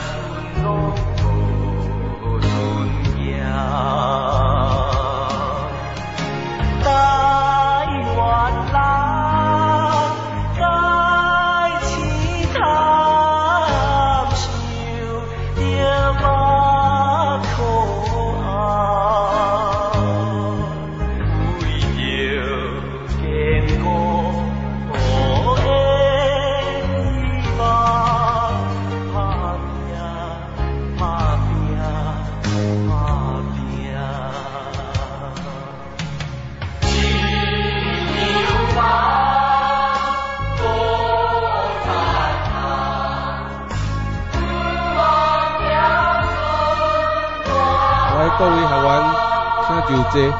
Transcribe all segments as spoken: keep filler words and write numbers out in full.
各位学员，请就座。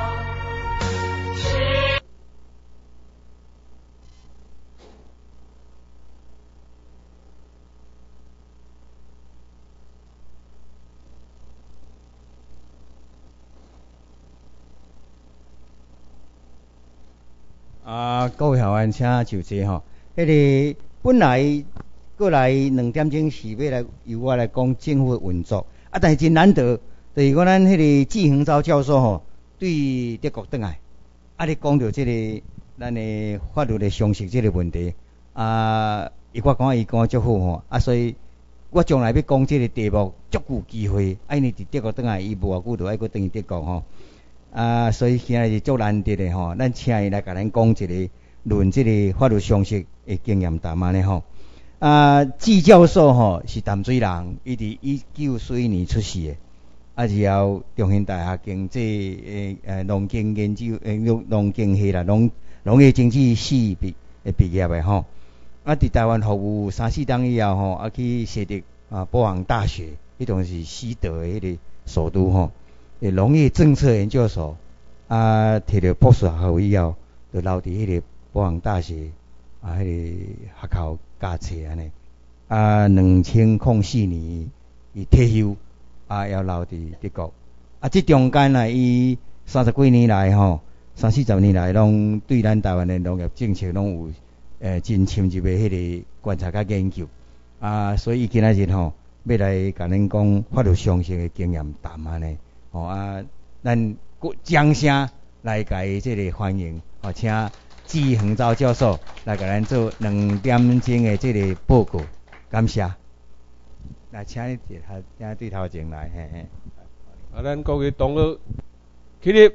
啊，各位学员，请就座吼。迄个本来过来两点钟是要来由我来讲政府的运作，啊，但是真难得。就是讲咱迄个季恒昭教授吼，对德国转来，啊，你讲到即、这个咱的法律的常识即个问题，啊，伊我感觉伊讲足好吼，啊，所以我将来要讲即个题目足有机会，啊，因为伫德国转来，伊无偌久就爱搁转去德国吼，啊，所以今日是足难得的吼，咱请伊来甲咱讲一个论即个法律常识的经验谈安尼吼。啊，季教授吼是淡水人，伊伫一九四一年出世的。啊，然后中兴大学经济诶诶农经研究诶农农经系啦，农农业经济系毕诶毕业诶吼。啊，伫台湾服务三四档以后吼，啊去西德啊波昂大学，迄种是西德诶迄个首都吼，诶农业政策研究所啊，摕到博士学位以后，就留伫迄个波昂大学啊迄个学校教册安尼。啊，两千零四年伊退休。啊，要留伫德国。啊，即中间啊，伊三十几年来吼，三四十年来，拢对咱台湾的农业政策拢有诶真深入的迄个观察甲研究。啊，所以今仔日吼，要来甲恁讲法律常识的经验谈安尼。吼啊，咱掌声来甲伊即个欢迎，吼，请季恒昭教授来甲咱做两点钟的即个报告，感谢。来，请你对头，请对头前来，嘿嘿。 啊，咱各位同学起立。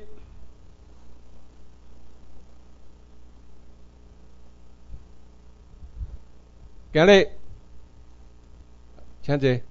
行礼，请坐。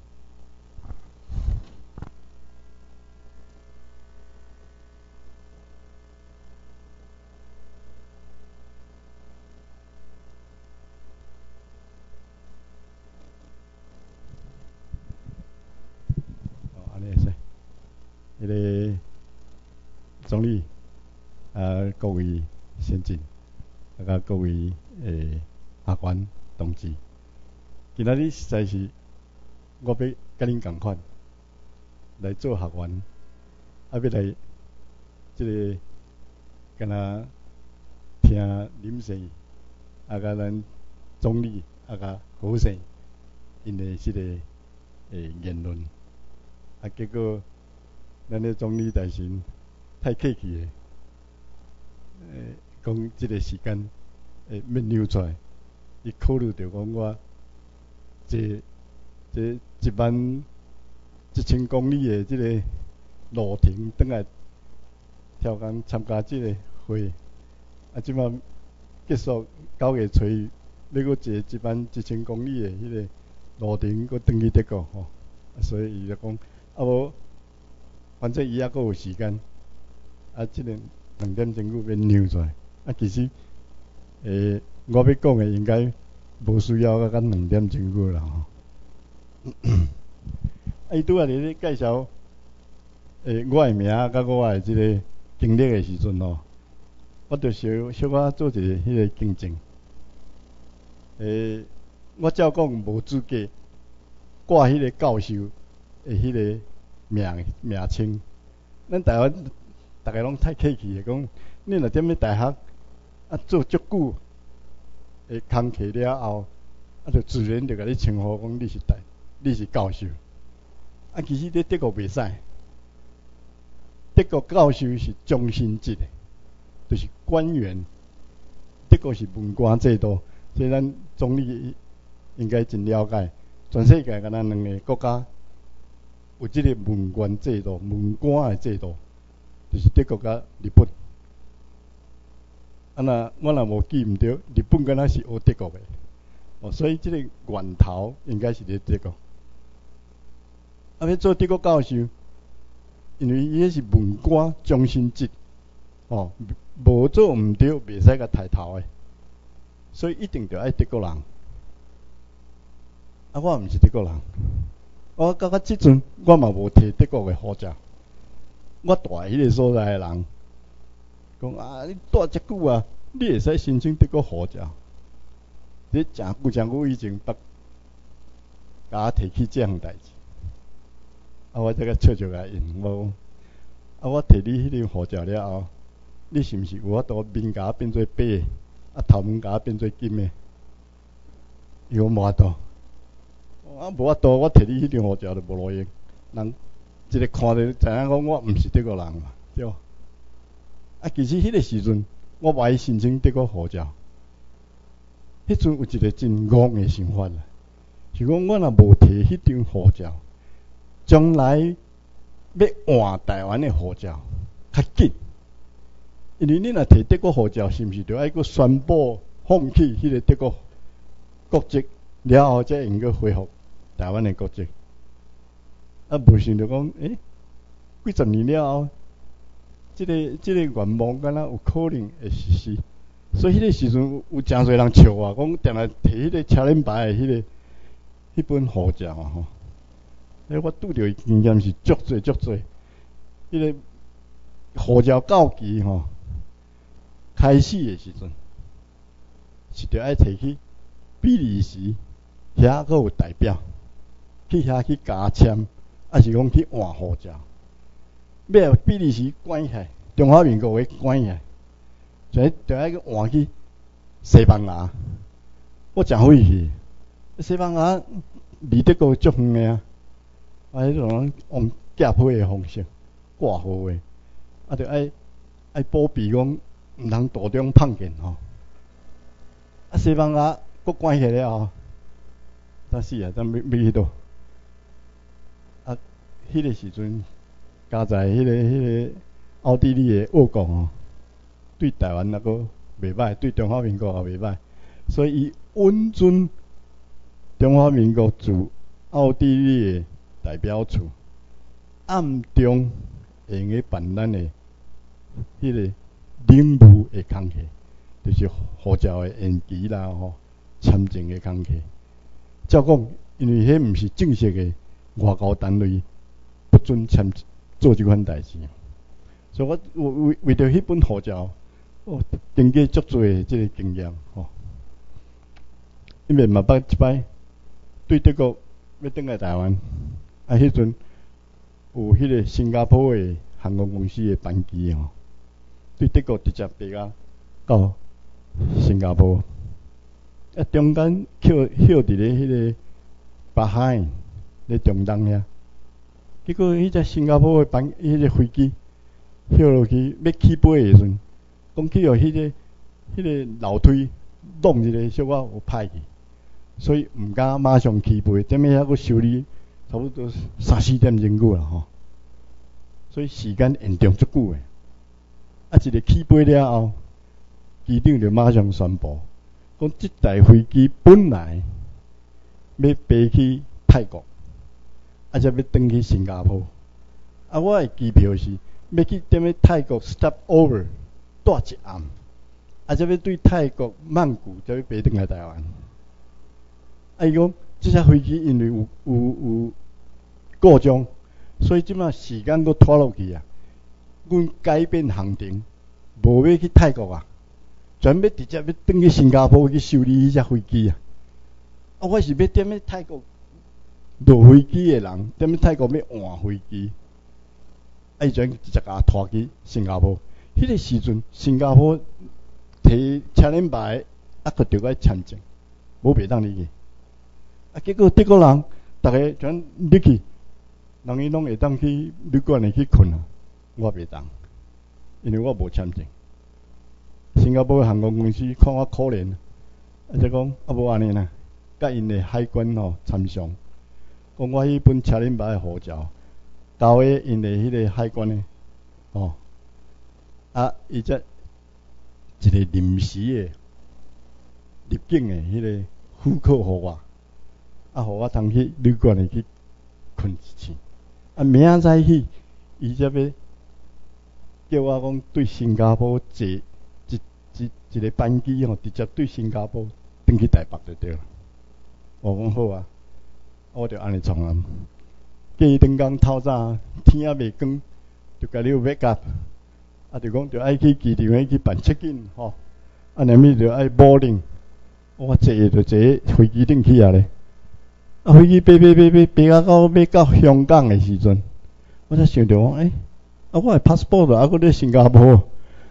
迄个总理，啊，各位先进，啊，甲各位诶学员同志，今仔日实在是我要甲恁共款来做学员，啊，要来即、这个敢若听林生，啊，甲咱总理，啊，甲何生因的即个诶言论，啊，结果。咱的总理大臣太客气诶，诶，讲即个时间会免留出来，伊考虑到讲我坐坐一万一千公里诶即个路程，转来超工参加即个会，啊，即摆结束九月初要搁坐一万一千公里诶迄个路程，搁转去德国吼，所以伊就讲啊无。反正伊还阁有时间，啊，即个两点钟久要扭出来。啊，其实，诶，我要讲诶应该无需要到甲两点钟久啦吼。啊，伊拄仔日咧介绍，诶，我诶名甲我诶即个经历诶时阵吼，我着小小可做一个迄个更正。诶，我照讲无资格挂迄个教授诶迄个。名名称，咱台湾大家拢太客气诶，讲你若踮咧大学啊做足久诶工课了后，啊就自然就甲你称呼讲你是大，你是教授， 啊，其实咧德国袂使，德国教授是终身制的，就是官员。德国是文官制度，所以咱总理应该真了解。全世界敢若两个国家有即个文官制度、文官的制度，就是德国甲日本。啊那我若无记毋对，日本敢若是学德国的，哦，所以即个源头应该是咧德国。啊，要做德国教授，因为伊迄是文官终身制，哦，无做毋对，袂使甲抬头的，所以一定着爱德国人。啊，我毋是德国人，我到到即阵我嘛无摕德国的护照。我住迄个所在的人讲啊，你住遮久啊，你会使申请德国护照。你诚久诚久以前，捌甲我提起即项代志。啊，我则个笑笑甲因，我啊，我摕你迄张护照了后，你是毋是有法度面甲变做白的，啊头毛甲变做金的？伊讲无法度。啊，无法度，我摕你迄张护照就无路用。人一个看着知影讲我毋是德国人嘛，对吧？啊，其实迄个时阵，我歹申请德国护照。迄阵有一个真戆的想法啦，是讲我若无摕迄张护照，将来要换台湾的护照较紧。因为你若摕德国护照，是毋是着爱阁宣布放弃迄个德国国籍，了后才用阁恢复台湾的国籍？啊，无想着讲，诶、欸，几十年了后，即、这个即、这个愿望敢若有可能会实施。所以迄个时阵有有诚侪人笑我，讲定来摕迄个车轮牌的迄、那个迄本护照啊吼。诶，我拄着经验是足侪足侪。迄个护照到期吼，开始的时阵是着爱摕去比利时，遐阁有代表去遐去加签，还是讲去换护照。要比利时关起来，中华民国的关起来。就就爱去换去西班牙，我真费气。西班牙离德国足远的啊，啊，迄种用寄批的方式挂号的，啊，着爱爱保庇讲毋通途中碰见吼。啊，西班牙国关起来了后，咱死啊，咱要要去倒？啊，迄个时阵加在迄个迄个奥地利的俄国吼。对台湾那个袂歹，对中华民国也袂歹，所以伊允准中华民国驻奥地利的代表处暗中会用去办咱的迄个领务的工课，就是护照的延期啦吼，签证的工课。照讲，因为迄毋是正式的外交单位，不准签做即款代志。所以我为为为着迄本护照。哦，经过足多的即个经验吼，因为嘛捌一摆对德国要转来台湾，啊，迄阵有迄个新加坡的航空公司的班机吼，对德国直接飞啊到新加坡，啊，中间捡捡伫咧迄个巴海咧中东遐，结果迄只新加坡的班迄个飞机捡落去要起飞的时阵。讲去哦，迄个、迄个楼梯弄一个小可有歹去，所以毋敢马上起飞，踮咧遐阁修理，差不多三四点钟久啦吼。所以时间延长足久诶。啊，一个起飞了后，机长就马上宣布，讲即台飞机本来要飞去泰国，啊，则要转去新加坡。啊，我诶机票是要去踮咧泰国 stop over。住一暗，啊，则要对泰国曼谷，则要飞转来台湾。啊，伊讲即只飞机因为有有有故障，所以即马时间阁拖落去啊。阮改变行程，无要去泰国啊，全要直接要转去新加坡去修理迄只飞机啊。啊，我是要踮咧泰国落飞机的人，踮咧泰国要换飞机，啊，伊全直接甲我拖去新加坡。迄个时阵，新加坡摕车轮牌，啊，佮着爱签证，无袂当入去。啊，结果德国人逐个全入去， 人伊拢会当去旅馆里去困啊，我袂当，因为我无签证。新加坡航空公司看我可怜，啊就讲啊无安尼啦，甲因的海关吼参详，讲我迄本车轮牌的护照交给因的迄个海关的，哦，啊伊则一个临时的入境的迄个户口互我，啊互我通去旅馆里去困一次，啊明仔载起，伊则要叫我讲对新加坡坐一一一个班机吼，直接对新加坡转去台北就对了。我讲好啊，我就安尼创啊。过两工透早天也未光，就甲你 wake up， 啊就讲就爱去机场去办 check in 吼，啊然后就爱 boarding， 我坐就坐飞机顶去啊咧。啊飞机飞飞飞飞飞啊到要到香港的时阵，我才想着讲，诶、欸，啊我的 passport 啊，搁咧新加坡。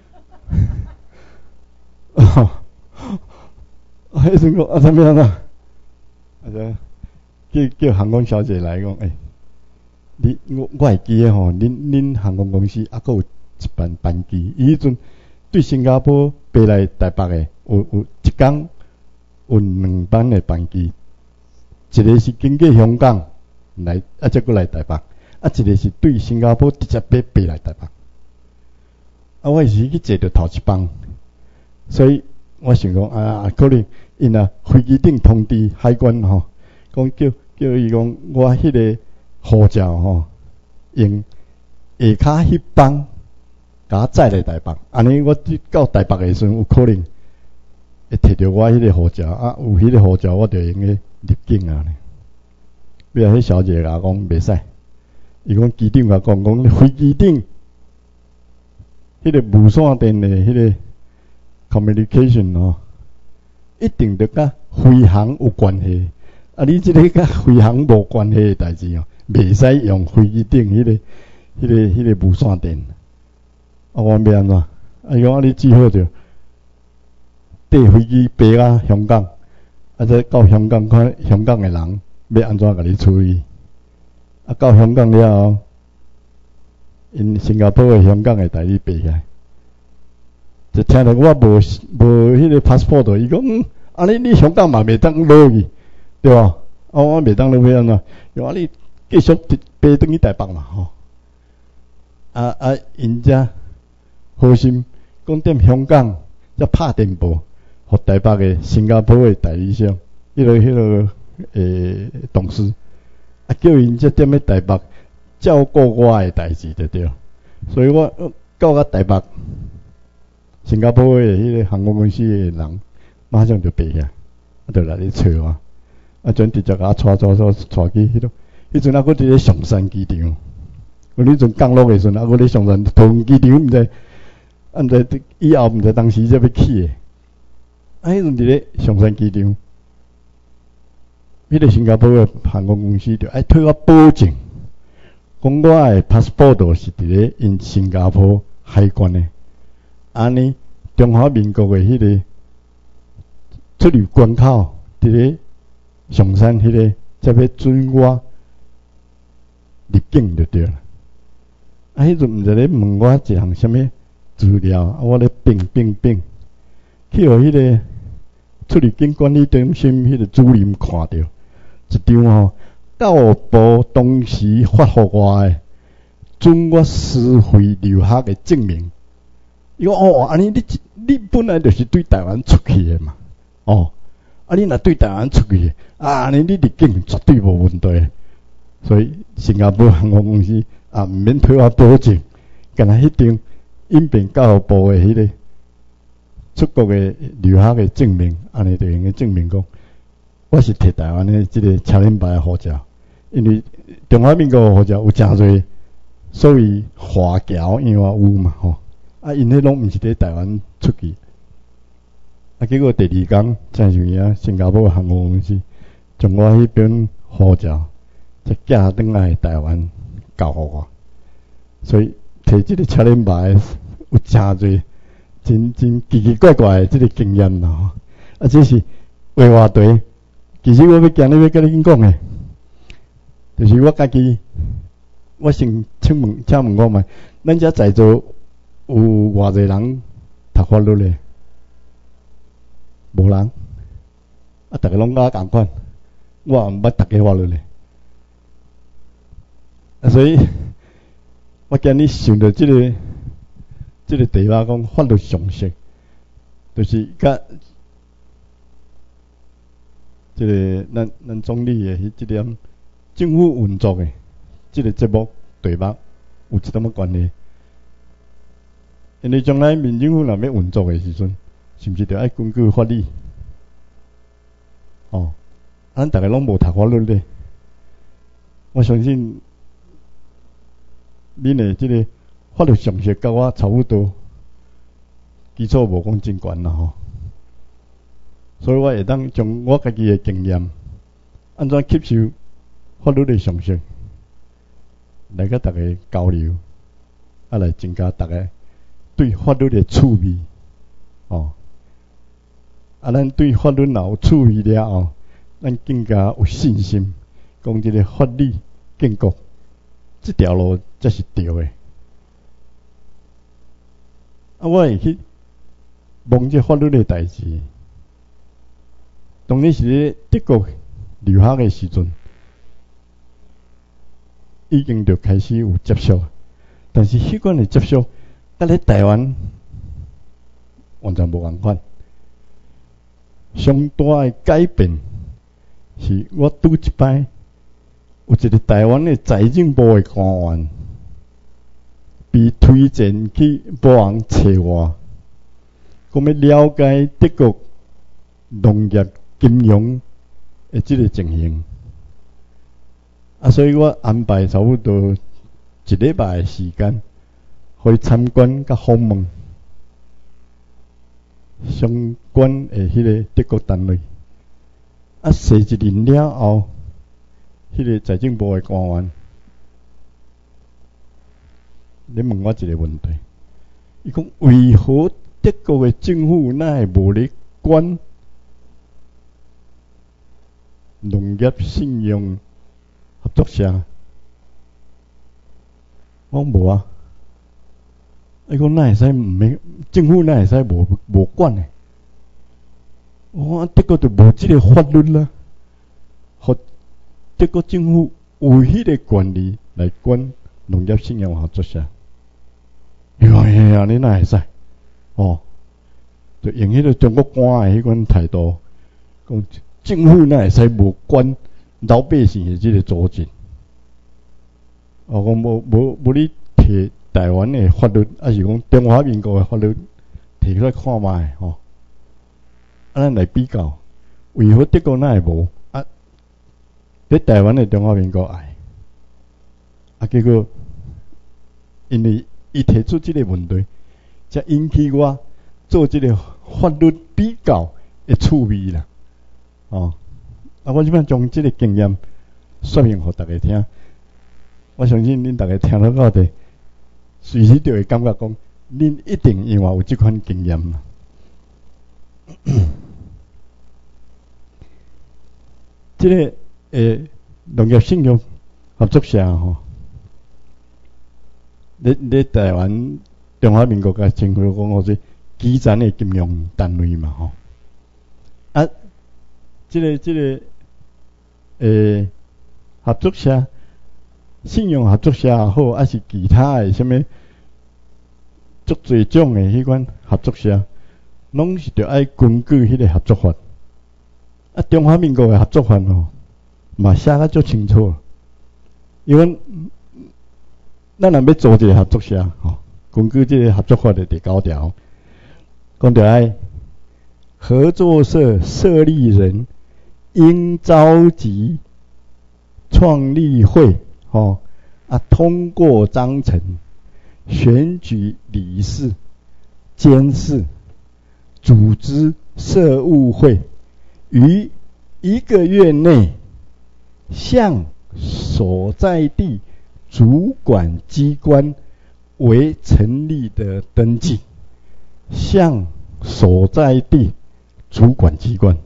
哦，啊，迄阵讲啊，啥物啊？啊，就叫叫航空小姐来讲，诶、欸，你我我会记诶吼，恁恁航空公司啊，搁有一班班机，伊迄阵对新加坡飞来台北诶，有有一工有两班诶班机，一个是经过香港来，啊，再过来台北，啊，一个是对新加坡直接飞飞来台北。啊，我是去坐着头一班。所以我想讲啊，可能因啊飞机顶通知海关吼，讲叫叫伊讲我迄个护照吼，用下骹迄班甲我载来台北，安尼我到台北的时阵有可能会摕到我迄个护照啊，有迄个护照我就用个入境啊。尾仔迄小姐甲我讲袂使，伊讲机长甲讲讲飞机顶迄个无线电的迄个。communication 哦，一定得甲飞航有关系。啊，你即个甲飞航无关系的代志哦，袂使用飞机顶迄、那个、迄、那个、迄、那个无线电。啊，我要安怎？啊，伊讲啊，你记好着，搭飞机飞啊香港，啊再到香港看香港的人要安怎甲你处理。啊，到香港了后，因新加坡的香港的代理爬起来。就听到我无无迄个 passport， 伊讲，啊你你香港嘛袂当落去，对吧？啊我袂当落去安怎？伊讲你继续飞转去台北嘛吼。啊啊，因遮好心讲踮香港，则拍电报，互台北的新加坡的代理商，迄、那个迄、那个诶、欸、董事，啊叫因则踮咧台北照顾我的代志就对。所以我到甲台北。新加坡的迄个航空公司的人，马上就爬起来，啊，就来咧找我，啊，转直接甲我带带带带去迄落，迄阵啊，搁伫咧上山机场，我迄阵降落的时阵，啊，搁咧上山桃园机场，毋知，啊，毋知以后毋知当时才要去的，啊，迄阵伫咧上山机场，迄个新加坡的航空公司就爱替我保证，讲我的 passport 是伫咧因新加坡海关的。安尼，中华民国的迄个出入关口，伫咧上山迄个，才要准我入境就对了。啊，迄阵毋知咧问我一项什么资料，啊，我咧并并并，去互迄个出入境管理中心迄个主任看到一张吼，教育部当时发互我的准我私费留学的证明。伊讲哦，安尼你你本来就是对台湾出去的嘛，哦，啊你若对台湾出去，啊安尼你入境绝对无问题。所以新加坡航空公司啊，毋免替我保证，干那迄张应变教育部的迄个出国的留学的证明，安尼就用个证明讲，我是摕台湾的即个车轮牌的护照，因为中华民国的护照有诚侪所谓华侨，因为有嘛吼。啊，因迄拢毋是伫台湾出去，啊，结果第二工，真像影新加坡航空公司将我迄本护照，再寄转来台湾交互我，所以摕即个车轮牌有诚侪真真奇奇怪怪的即个经验啦吼。啊，这是话话题，其实我要今日要甲你讲诶，就是我家己我先请问，请问我嘛，咱遮在座有偌济人读法律咧？无人，啊，逐个拢甲我共款，我也毋捌读过法律咧。啊，所以我今日想到即、这个即、这个题目讲法律常识，就是甲即、这个咱咱总理的迄即点政府运作的即个节目题目有一点仔关系。因为将来民政府若要运作的时阵，是毋是着爱根据法律？哦，咱逐个拢无读法律咧，我相信恁的即个法律常识甲我差不多，基础无讲真悬啦吼。所以我会当将我家己的经验，安怎吸收法律的常识，来甲逐个交流，啊来增加逐个对法律的趣味，哦，啊，咱对法律若有趣味了后，咱更加有信心，讲即个法律建国这条路才是对的。啊，我会去忙这法律的代志。当然是咧德国留学的时阵，已经就开始有接触，但是迄款的接触，甲咧台湾完全无共款。上大的改变是我拄一摆有一个台湾的财政部的官员，被推荐去波昂找我，讲要了解德国农业金融的即个情形。啊，所以我安排差不多一礼拜的时间，去参观甲访问相关的迄个德国单位。啊，坐一年了后，迄、那个财政部的官员，你问我一个问题，伊讲为何德国的政府哪会无咧管农业信用合作社？我讲无啊。伊讲哪会使毋免政府哪会使无无管呢？我德国就无即个法律啦，互德国政府有迄个权利来管农业信用合作社。伊讲嘿啊，你哪会使？哦，就用迄个中国官的迄款态度，讲政府哪会使无管老百姓的即个组织？哦，我无无无你摕台湾的法律，还是讲中华民国的法律摕出来看卖吼？啊，咱来比较，为何德国哪会无？啊，伫台湾的中华民国爱，啊，结果因为伊提出即个问题，才引起我做即个法律比较的趣味啦。哦，啊，我即摆将即个经验说明互大家听，我相信恁大家听了到底，随时就会感觉讲，恁一定因为有即款经验啦。即、这个诶，农业信用合作社吼，咧咧台湾中华民国甲称呼讲好似基层的金融单位嘛吼。啊，即、这个即、这个诶合作社、信用合作社也好，还是其他的什么足侪种的迄款合作社，拢是着爱根据迄个合作法。啊，中华民国的合作法吼，嘛写得足清楚。因为咱若要做一个合作社吼，根据这个合作法的第九条，讲着爱合作社设立人应召集创立会，吼啊，通过章程选举理事、监事，组织社务会。于一个月内向所在地主管机关为成立的登记，向所在地主管机关。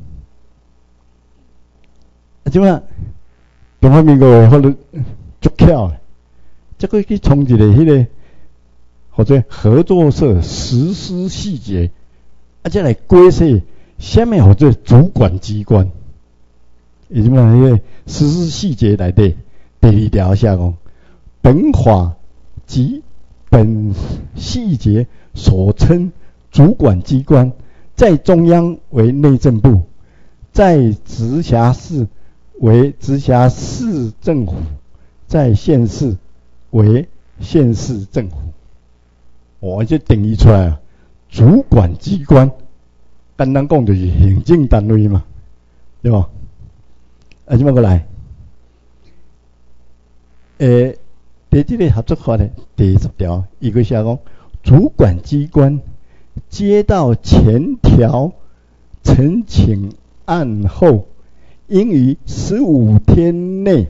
啊，即摆中华民国的法律足巧的， 再过去创一个迄个或者合作社实施细节，啊，再来规设什么或者主管机关。也就是讲，迄个实施细节内底第二条写讲，本法及本细节所称主管机关，在中央为内政部，在直辖市为直辖市政府，在县市为县市政府。我这定义出来啊，主管机关，简单讲就是行政单位嘛，对吧？啊，怎么过来？诶、呃，第这个合作法的第十条，伊个写讲，主管机关接到前条陈请案后，应于十五天内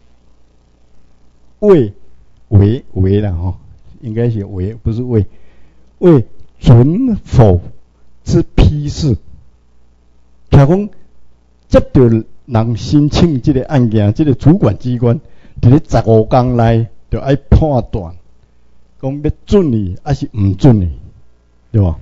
为为为了哈，应该是为，不是为为准否之批示。听讲接到人申请这个案件，这个主管机关伫咧十五天内就爱判断，讲要准你还是唔准你，对吧？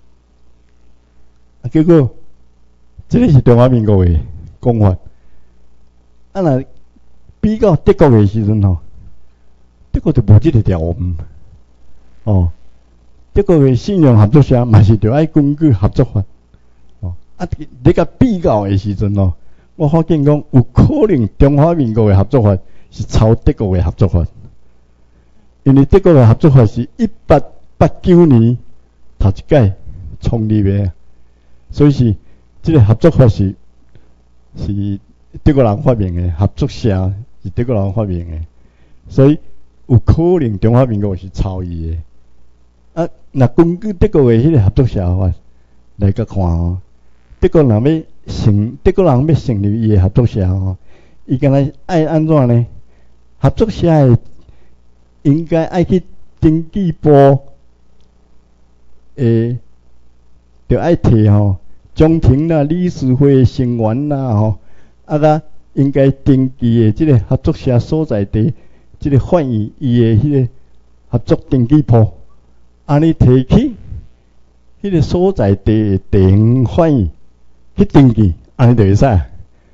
啊，结果这个是中华民国的讲法。啊，若比较德国的时阵吼，德国就无这个条文。哦，德国的信用合作社嘛是就爱根据合作法。哦，啊，你甲比较的时阵哦。我发现讲有可能中华民国的合作法是抄德国的合作法，因为德国的合作法是一八八九年头一届创立的，所以是这个合作法是是德国人发明的，合作社是德国人发明的，所以有可能中华民国是抄伊的。啊，那根据德国的迄个合作社法来甲看哦，德国人要成德国人要成立伊的合作社吼，伊敢若爱安怎呢？合作社的应该爱去登记簿，诶，着爱摕吼中庭啦、理事会成员啦吼，啊甲应该登记的即个合作社所在地，即个反映伊的迄个合作登记簿，安尼摕去迄个所在地的地方反映。去登记，安尼就会使。啊，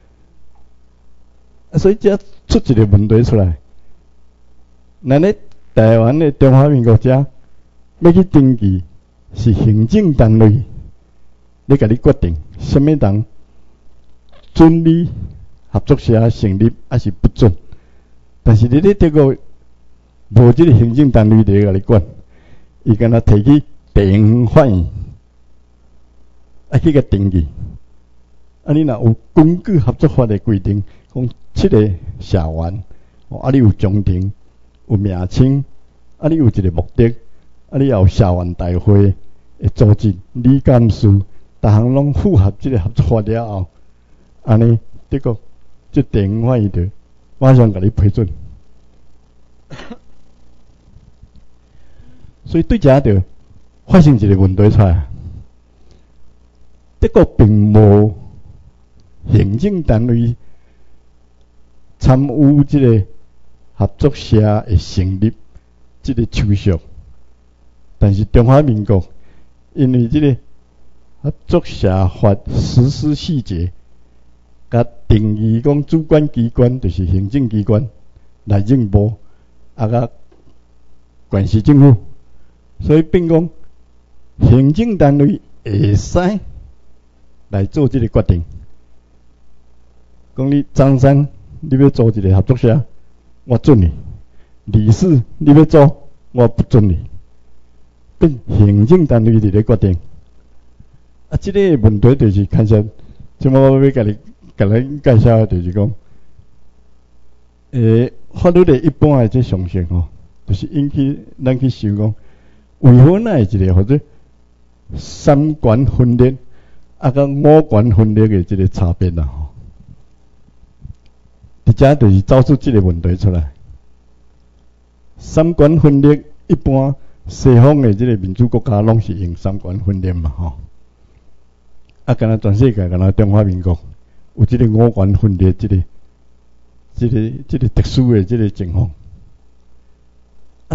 所以这出一个问题出来。咱咧台湾的中华民国遮要去登记，是行政单位咧甲你决定，什么人准你合作社成立，还是不准。但是你咧德国无这个行政单位咧甲你管，伊敢若摕去地方反映，啊去甲登记。啊，你若有根据合作法的规定，讲七个社员，哦，啊，你有中庭，有名称，啊，你有一个目的，啊，你也有社员大会的组织、理监事，逐项拢符合这个合作法了后，安尼德国这地方反映着马上甲你批准。所以对遮着发生一个问题出来，德国并无行政单位参与这个合作社的成立，这个手续。但是中华民国因为这个合作社法实施细节，甲定义讲主管机关就是行政机关、内政部，啊甲县市政府，所以变讲行政单位会使来做这个决定。讲你张三，你要做一个合作社，我准你；李四，你要做，我不准你。变行政单位伫咧决定。啊，这个问题就是看下，即么我要甲你甲咱介绍，就是讲，诶、呃，法律的一般的这常识吼，就是引起咱去想讲，为何那一个或者三权分立，啊，甲五权分立的这个差别啦吼。伫遮就是找出这个问题出来。三权分立一般西方的这个民主国家拢是用三权分立嘛吼。啊，敢若全世界，敢若中华民国有这个五权分立这个、这个、这个特殊的这个情况。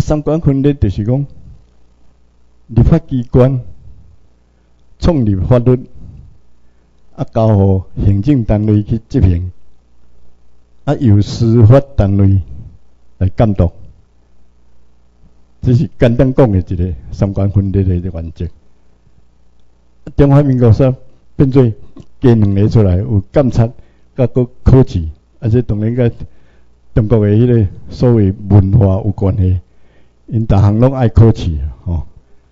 三权分立就是讲，立法机关创立法律，啊交互行政单位去执行，啊由司法单位来监督。这是简单讲的一个三权分立的原则。中华民国说变做加两个出来，有监察，甲个考试，而且当然甲中国的迄个所谓文化有关系，因逐项拢爱考试吼。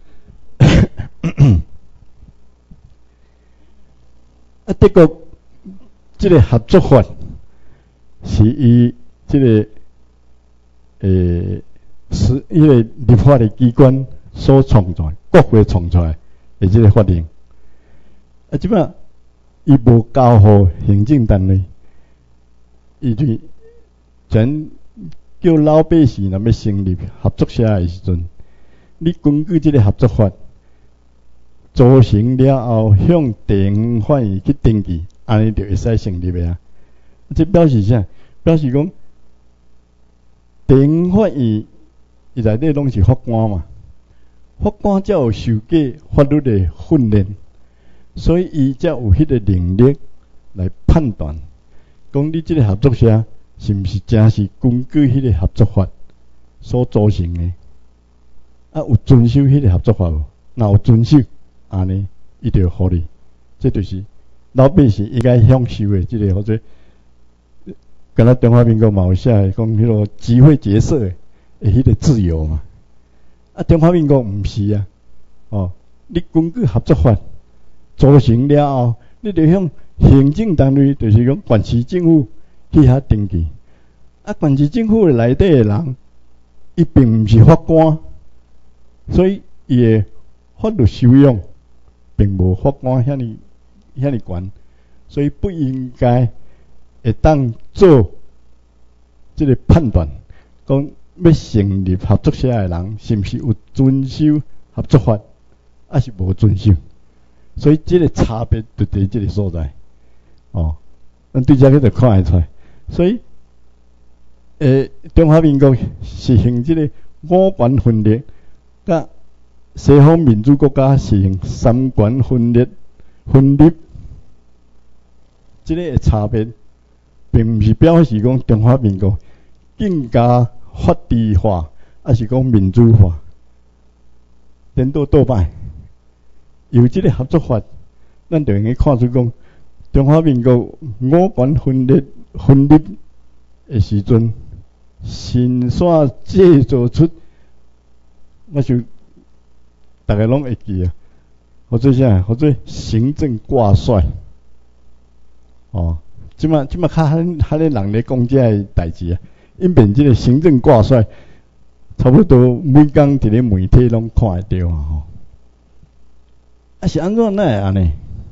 啊，德国这个合作法是以这个诶。是因为立法的机关所创出来，国会创出来的这个法令，啊，即摆伊无交互行政单位，伊就全叫老百姓若要成立合作社的时阵，你根据这个合作法组成了后，向地方法院去登记，安尼就会使成立的啊。这表示啥？表示讲地方法院。伊内底拢是法官嘛，法官才有受过法律的训练，所以伊才有迄个能力来判断，讲你即个合作社是毋是真是根据迄个合作法所组成的，啊有遵守迄个合作法无？若有遵守，安尼伊就合理，这就是老百姓应该享受的即个或者，敢若中华民国嘛有写讲迄个集会结社的。诶，迄个自由嘛，啊，中华民国毋是啊，哦，你根据合作法组成了后，你就向行政单位，就是讲县市政府去遐登记，啊，县市政府内底诶人，伊并毋是法官，所以伊诶法律修养并无法官遐尼遐尼悬，所以不应该会当做即个判断，讲。要成立合作社的人，是毋是有遵守合作法，还是无遵守？所以这个差别就在这个所在。哦，咱对这个就看会出来。所以，诶，中华民国实行这个五权分立，甲西方民主国家实行三权分立分立，这个差别，并毋是表示讲中华民国更加。法治化，还是讲民主化，颠倒倒摆。由这个合作法，咱就应该看出讲，中华民国五权分立分立的时阵，先线制造出，我想大家拢会记啊，或者啥，或者行政挂帅，哦，即马即马较罕罕咧人咧讲这个代志啊。因变即个行政挂帅，差不多每工伫咧媒体拢看会到啊吼。啊是安怎哪会安尼？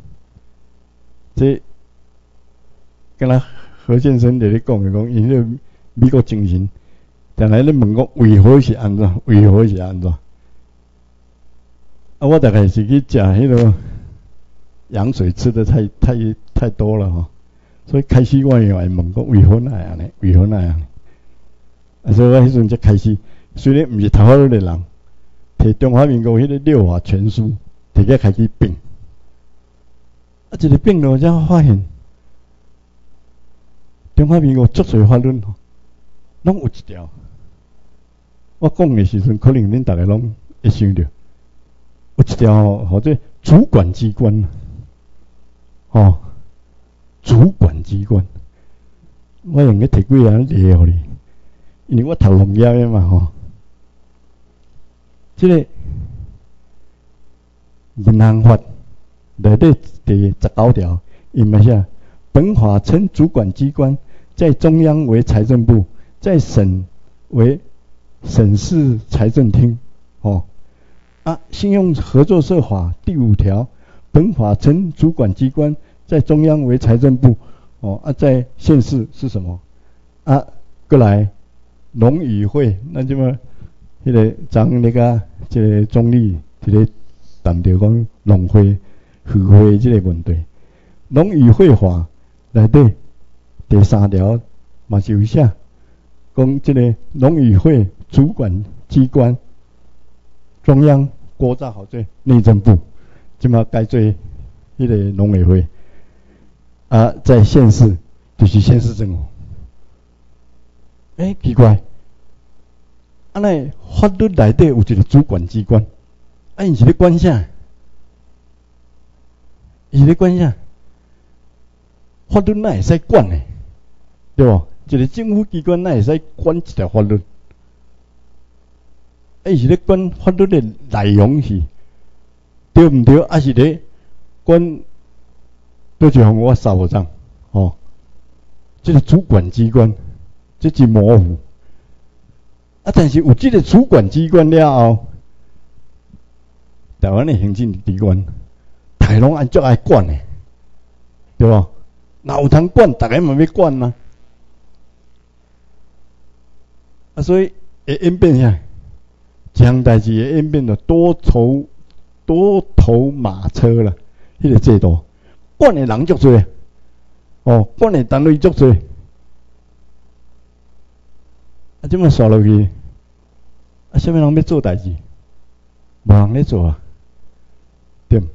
这敢若何先生伫咧讲诶讲，因迄个美国精神，但来咧问讲为何是安怎？为何是安怎？啊，我大概是去食迄个羊水吃的太太太多了吼，所以开始我又来问讲为何哪会安尼？为何哪会安尼？啊，所以我迄阵才开始，虽然毋是读法律的人，摕中华民国迄个六法全书，摕起开始变，啊，一个变了才发现，中华民国足侪法律，拢有一条，我讲的时阵，可能恁大家拢会想到，有一条或者主管机关，哦，主管机关，我用个摕几啊列互你。因为我读农业的嘛吼，这个银行法内底第十九条，伊嘛写，本法称主管机关，在中央为财政部，在省为省市财政厅。哦，啊，信用合作社法第五条，本法称主管机关，在中央为财政部，哦，啊，在县市是什么？啊，过来。农渔会，咱即么迄个昨那个即个总理伫咧谈到讲农会、渔会即个问题。农渔会法内底第三条嘛是有写， 讲这个农委会主管机关，中央国造好做内政部，即马改做迄个农委会，啊，在县市就是县市政府。诶，奇怪，安尼法律内底有一个主管机关，啊，因是咧管啥？伊是咧管啥？法律哪会使管呢？对无？一个政府机关哪会使管一条法律？啊，伊是咧管法律的内容是对毋对？还是咧管倒一项我扫无章？哦，这个主管机关，这真模糊。啊，但是有这个主管机关了后，台湾的行政机关，大家拢按照爱管的，对无？哪有通管，大家嘛要管啊。啊，所以会演变啥？一项代志会演变到多头多头马车啦，迄、那个制度，管的人足多，哦，管的单位足多。啊，即么刷落去，啊，啥物人要做代志？无人咧做啊，对毋？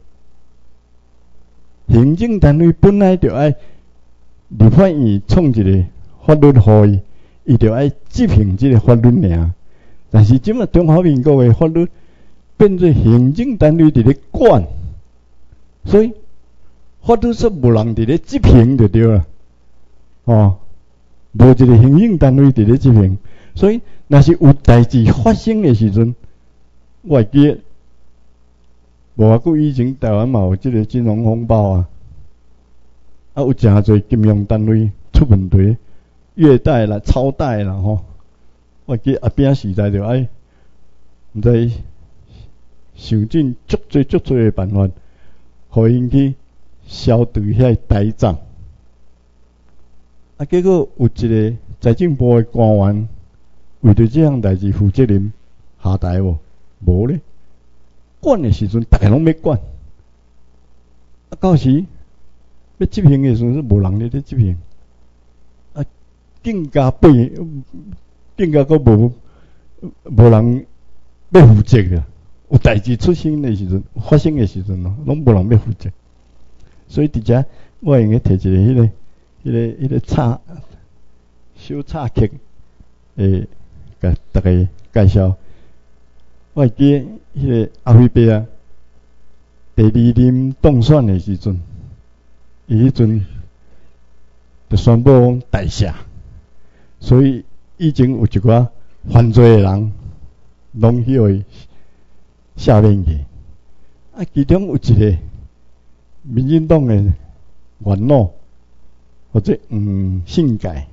行政单位本来就爱立法院创一个法律互伊，伊就爱执行即个法律尔。但是即么中华民国的法律变做行政单位伫咧管，所以法律说无人伫咧执行就对了，哦，无一个行政单位伫咧执行，所以若是有代志发生的时阵，我会记得无偌久以前台湾嘛有即个金融风暴啊，啊有诚侪金融单位出问题，越贷啦、超贷啦吼。我记得后壁时代就爱，毋知想尽足侪足侪的办法，互因去消除遐呆账。啊，结果有一个财政部的官员为着这项代志负责任下台无？无咧，管的时阵大家拢要管，啊，到时要执行的时阵是无人咧咧执行，啊，更加背。更加阁无无人要负责啦，有代志出生的时阵、发生的时阵咯，拢无人要负责。所以伫遮我用个摕一个迄、那个、迄、那个、迄、那个插小插曲，诶，甲大家介绍。我会记迄个阿辉伯啊，第二任当选的时阵，伊迄阵就宣布讲大赦，所以。以前有一寡犯罪的人，拢去互伊下面去。啊，其中有一个民进党的元老，或者黄信介，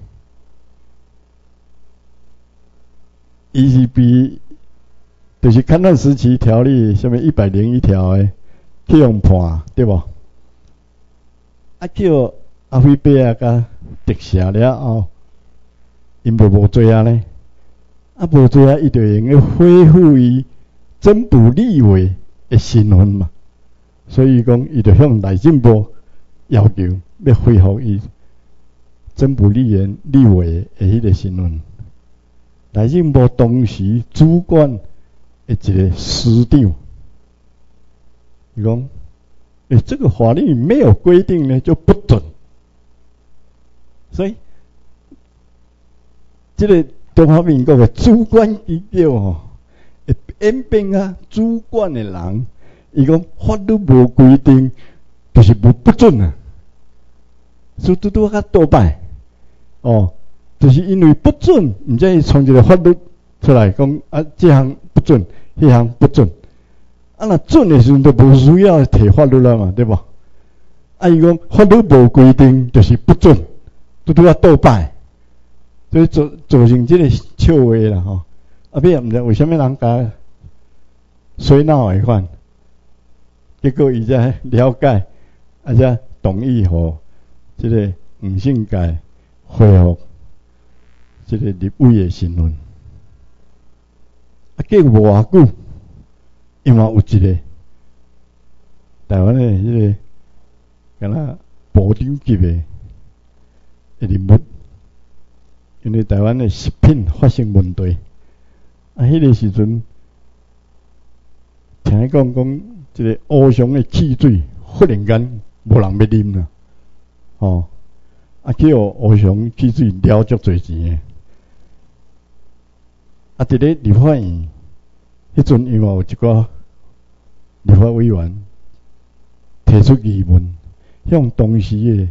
伊是比就是抗战时期条例什么一百零一条的去用判，对无？啊，叫阿辉伯啊，甲特赦了后。因无无罪啊呢，啊无罪啊，伊就用个恢复伊增补立委的身份嘛，所以讲伊就向内政部要求要恢复伊增补立员立委的迄个身份。内政部当时主管的一个司长，伊讲，诶，这个法律没有规定呢，就不准，所以。这个中华民国的主管机构吼，会演变啊，主管的人，伊讲法律无规定，就是无不准啊。所以拄拄较倒摆，哦，就是因为不准，毋才伊创一个法律出来讲啊，这项不准，迄项不准。啊，若准的时阵就无需要提法律了嘛，对无？啊，伊讲法律无规定，就是不准，拄拄较倒摆。所以造造成这个笑话啦吼，啊，尾也毋知为虾米人甲洗脑的款，结果伊才了解，啊才同意互这个黄信介恢复这个立委的身份。啊，结果无偌久，因为有一个台湾的迄个敢若部长级的的人物。 因为台湾的食品发生问题，啊，迄个时阵，听伊讲讲，即个乌熊的汽水忽然间无人要啉啦，哦，啊，叫乌熊汽水了足侪钱的，啊，伫咧立法院，迄阵因为有一寡立法委员提出疑问，向当时的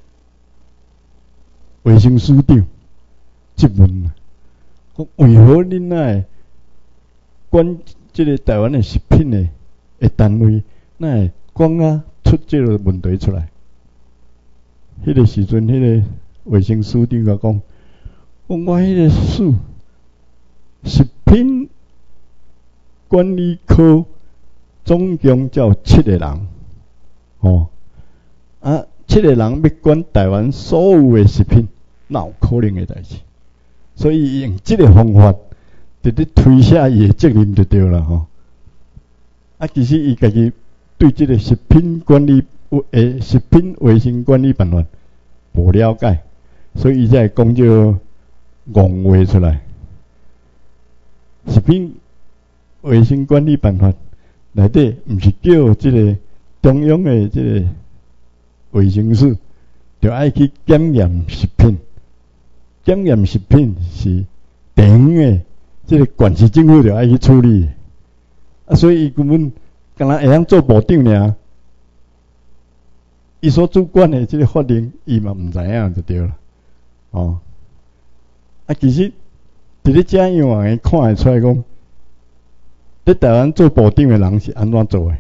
卫生署长质问啊，讲为何恁那管即个台湾的食品的的单位，那会讲啊出即个问题出来？迄个时阵，迄个卫生署长甲讲，讲我迄个署食品管理科总共才有七个人，哦，啊，七个人要管台湾所有的食品，哪有可能的代志？所以用即个方法，直直推卸伊的责任就对了吼。啊，其实伊家己对即个食品管理诶食品卫生管理办法无了解，所以伊才会讲这个戆话出来。食品卫生管理办法内底，毋是叫即个中央的即个卫生署，就爱去检验食品。检验食品是地方的，即个县市政府就爱去处理。啊，所以伊根本敢若会晓做部长尔，伊所主管的即个法令，伊嘛毋知影就对了。哦，啊，其实伫咧遮样啊，看会出来讲，咧台湾做部长的人是安怎做的？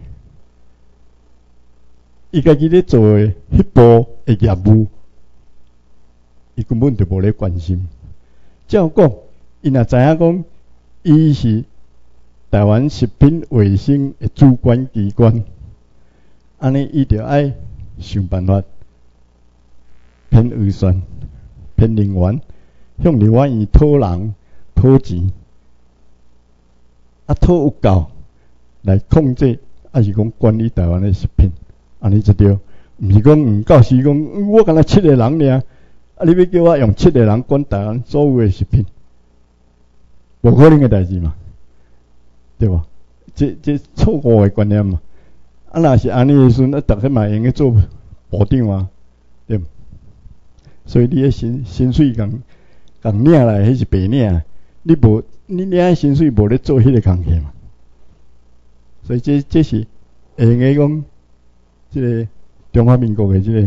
伊家己咧做的迄部的业务。伊根本就无咧关心。照讲，伊若知影讲，伊是台湾食品卫生的主管机关，安尼伊就爱想办法骗预算、骗人员，向立法院讨人、讨钱，啊讨有够来控制，还是讲管理台湾的食品，安尼就对。毋是讲毋到时讲，我敢若七个人尔。啊！你要叫我用七个人管台湾所有的食品，无可能的代志嘛，对吧？这这错误的观念嘛。啊，若是安尼的时阵，啊，逐个嘛用去做部长啊，对不？所以你的薪薪水共共领来，迄是白领，你无你领的薪水无咧做迄个工课嘛。所以这这是会用个讲，即个中华民国的即个。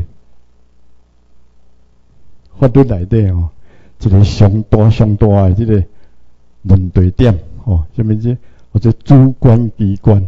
法律内底吼，一个上大上大的即个问题点吼，什么即或者主管机关，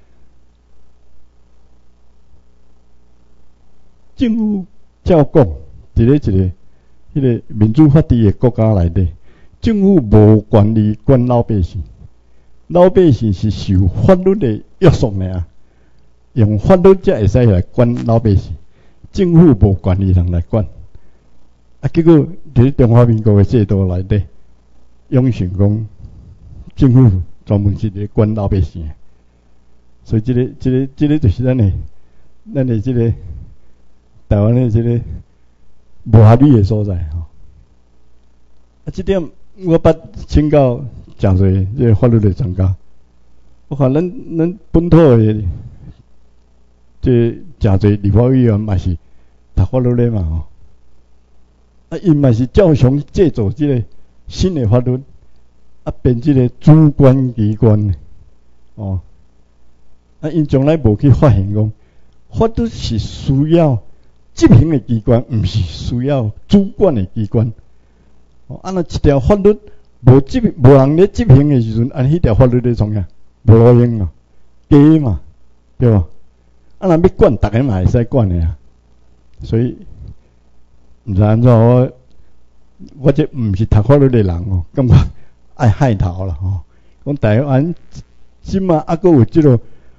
政府照讲，伫咧一个迄个民主法治的国家内底，政府无管理管老百姓，老百姓是受法律的约束尔，用法律才会使来管老百姓，政府无管理人来管。啊，结果伫中华民国的制度内底，永想讲政府专门是咧管老百姓，所以即、这个、即、这个、即、这个就是咱的、咱的即个台湾的即个无合理的所在吼。啊，即点我捌请教诚侪即个法律的专家，我看咱咱本土的即诚侪立法委员嘛是读法律的嘛吼。啊，因嘛是照常制作即个新的法律，啊，变即个主管机关，哦，啊，因从来无去发现讲，法律是需要执行的机关，毋是需要主管的机关。哦，啊，若一条法律无执无人咧执行的时阵，安迄条法律咧创啥？无路用啊，假嘛，对吧？啊，若要管，逐个嘛会使管的啊，所以。毋知安怎，我我这毋是读法律的人哦，感觉爱害头啦吼。讲台湾即马还佫有即个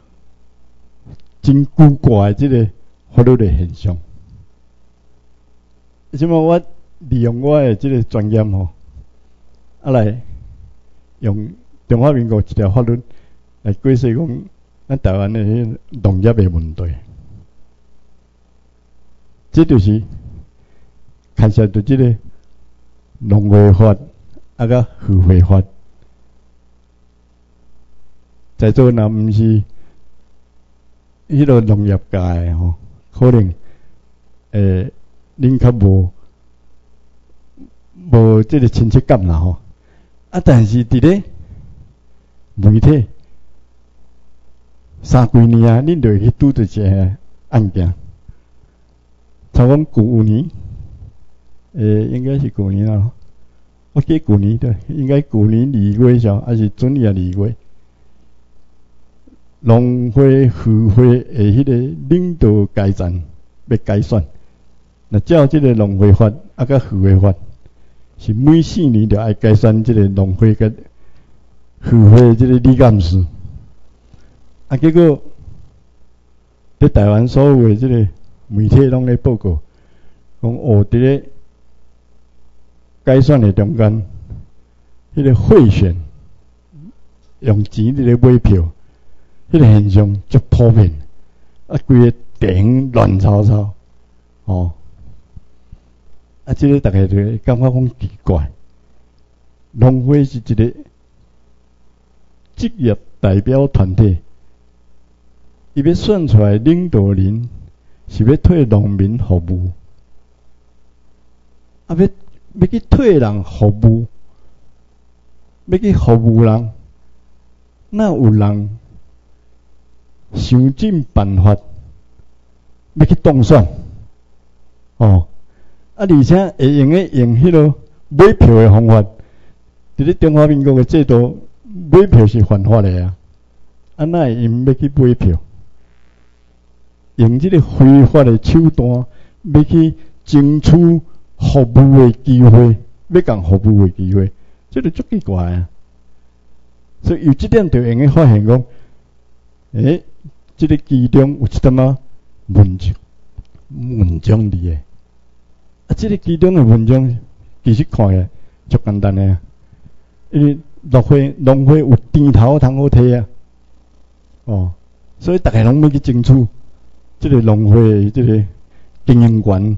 真古怪的即个法律的现象。即马我利用我的即个专业吼，啊来用中华民国一条法律来解释讲咱台湾的迄农业的问题，这就是。牵涉到即个农会法啊甲渔会法，在座若毋是迄个农业界诶吼，可能诶恁较无无即个亲切感啦吼。啊，但是伫咧媒体三几年啊，恁就会去拄着一个案件，像讲旧年，诶，应该是旧年啦，我记旧年对，应该旧年二月时候，还是准年二月，农会、渔会诶，迄个领导阶层要改选，那照即个农会法啊，甲渔会法，是每四年就爱改选即个农会甲渔会即个理监事。啊，结果伫台湾所有诶即个媒体拢咧报告，讲哦，伫咧改选诶中间，迄个贿选用钱伫咧买票，迄个现象足普遍，啊，规个电乱糟糟，哦，啊，即个大家就会感觉讲奇怪，农会是一个职业代表团体。伊要选出来领导人，是要替农民服务，啊要要去替人服务，要去服务人，哪有人想尽办法要去当选？哦，啊而且会用诶用迄个买票诶方法，伫咧中华民国诶制度，买票是犯法诶啊，啊哪会用要去买票？用即个非法的手段，要去争取服务的机会，要讲服务的机会，这就足奇怪啊！所以由这点就用个发现讲，诶，这个其中有一点仔文章文章伫诶，啊，这个其中的文章其实看起来足简单诶啊，因为农会农会有甜头通好摕啊，哦，所以大家拢要去争取。这个农会这个经营权，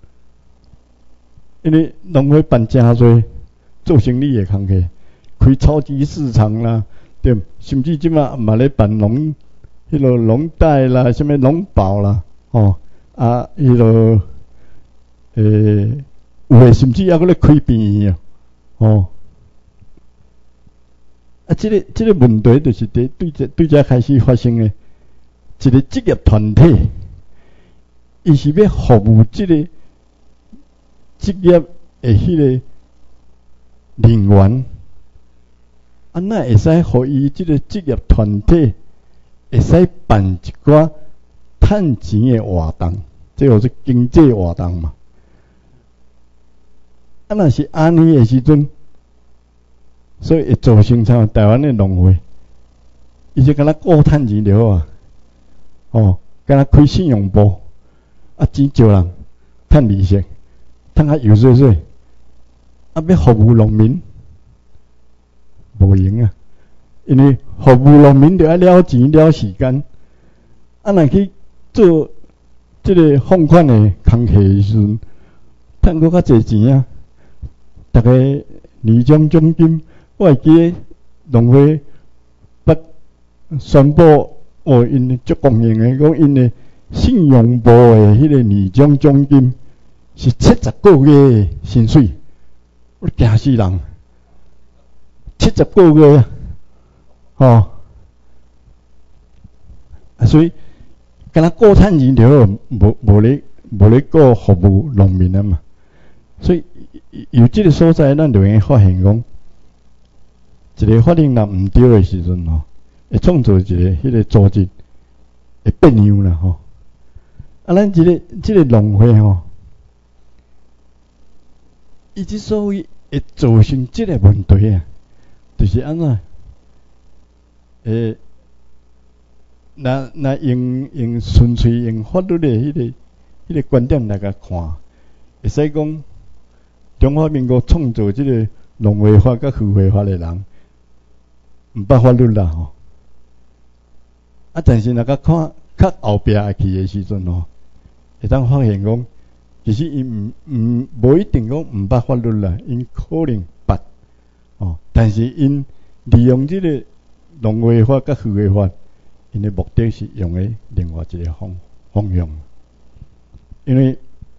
因为农会办真多做生意的工课，开超级市场啦，对，甚至即马嘛咧办农，迄个农贷啦，什么农保啦，哦，啊，迄个诶，有诶甚至还搁咧开病院啊，哦，啊，这个这个问题就是伫对这对这开始发生诶。一个职业团体，伊是要服务即个职业诶迄个人员，啊，那会使互伊即个职业团体会使办一寡趁钱诶活动，即就是经济活动嘛。啊，若是安尼诶时阵，所以会造成像台湾诶农会，伊就敢若顾趁钱就好啊。哦，敢若开信用部，啊，钱招人，趁利息，趁较油水水，啊，要服务农民，无用啊！因为服务农民就要了钱了时间，啊，若去做即个放款的工课时阵，趁搁较济钱啊！逐个年终奖金，我会记农会捌宣布。哦，因足公平诶，讲因诶信用部诶迄个年终奖金是七十个月诶薪水，我惊死人！七十个月啊，吼、啊，所以敢若顾趁钱就好，无无咧无咧顾服务农民啊嘛。所以由即个所在，咱就会发现讲，一个法令若毋对诶时阵吼。会创造一个迄个组织会变样啦吼，啊，咱即、这个即、这个农会吼，伊之所以会造成即个问题啊，就是安怎？诶，若若用用纯粹用法律的迄、那个迄、那个观点来甲看，会使讲中华民国创造即个农会法甲渔会法的人，毋捌法律啦吼。啊，但是若甲看较后壁去诶时阵吼，会当发现讲， 其实因毋毋无一定讲毋捌法律啦，因可能捌哦，但是因利用即个农会法甲渔会法，因的目的是用喺另外一个方方向，因为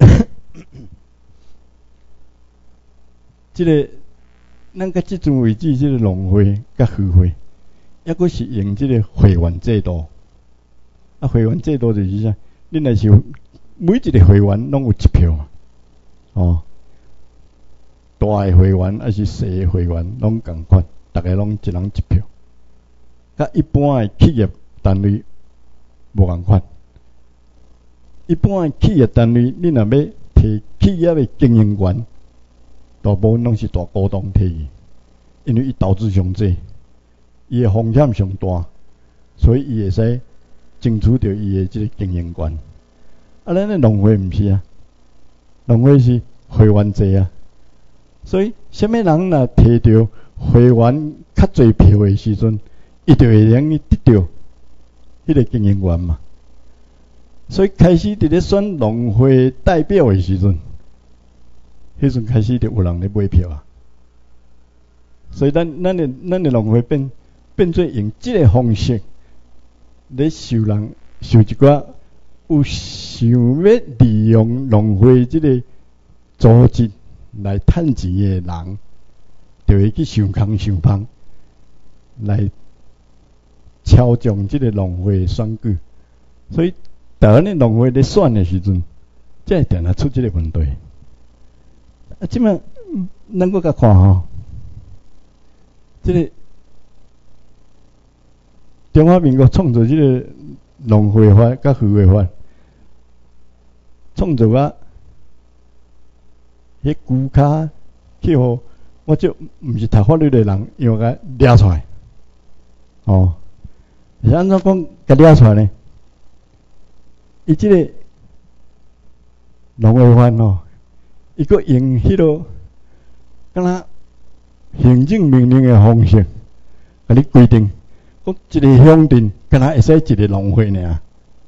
即、这个咱到即阵为止，即、这个农会甲渔会，抑阁是用即个会员制度。啊，会员制度就是啥？恁若是每一个会员拢有一票嘛，哦，大个会员还是小个会员拢共款，大家拢一人一票。甲一般个企业单位无共款。一般个企业单位，恁若要摕企业个经营权，大部分拢是大股东摕去，因为伊投资上济，伊个风险上大，所以伊会使争取到伊个即个经营权。啊，咱个农会毋是啊，农会是会员制啊，所以啥物人若摕到会员较侪票的时阵，伊就会用伊得到迄个经营权嘛。所以开始伫咧选农会代表的时阵，迄阵开始就有人咧买票啊。所以咱咱的咱的农会变变做用即个方式咧受人受一寡有想要利用农会即个组织来趁钱的人，就会去想空想芳来操纵即个农会选举。所以台湾的农会咧选的时阵，才会定来出即个问题。啊，即摆咱搁甲看吼，即个中华民国创造即个农会法甲渔会法，创造啊，迄牛骹去互我就毋是读法律的人，用甲掠出来。哦，是安怎讲甲掠出来呢？伊即个农会法吼，伊佫用迄落敢若行政命令的方式，甲你规定，讲一个乡镇敢若会使一个农会尔，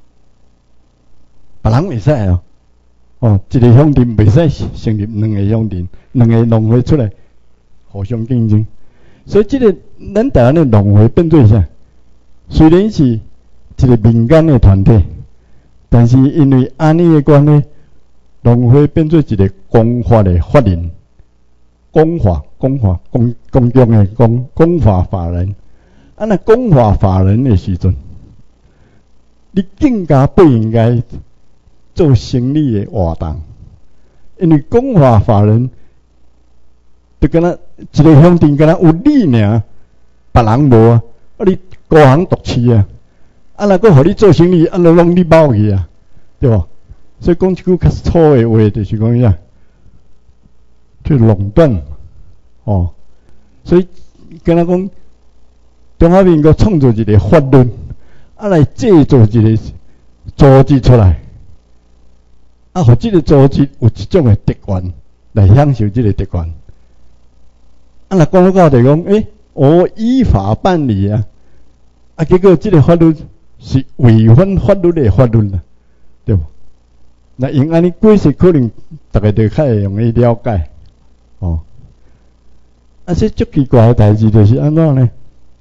别人袂使哦。哦，一个乡镇袂使成立两个乡镇，两个农会出来互相竞争。所以即、这个咱台湾的农会变做啥？虽然是一个民间的团体，但是因为安尼的关系，农会变做一个公法的法人，公法、公法、公公共的公公法法人。啊，那公法法人的时阵，你更加不应该做生意的活动，因为公法法人就敢若一个乡镇敢若有你尔，别人无啊，啊你孤行独饲啊，啊若佫互你做生意，啊就拢你包去啊，对无？所以讲一句较粗的话，就是讲啥，去垄断哦。所以敢若讲中华民国创造一个法律，啊来制造一个组织出来。啊，互即个组织有一种的特权来享受即个特权。啊，若讲到就讲，诶，我依法办理啊，啊，结果即个法律是违反法律的法律啦，对无？那用安尼解释，可能大家就较会容易了解。哦，啊，这足奇怪的代志就是安怎呢？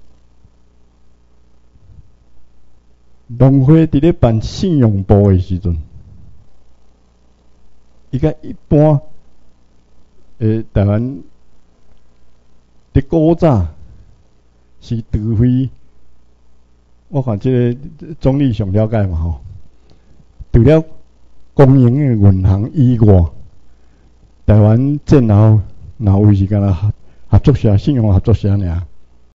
农会伫咧办信用部的时阵。伊甲一般诶，台湾伫古早是除非我看即个总理上了解嘛吼，除了公营诶银行以外，台湾战后若有是敢若合合作社、信用合作社尔，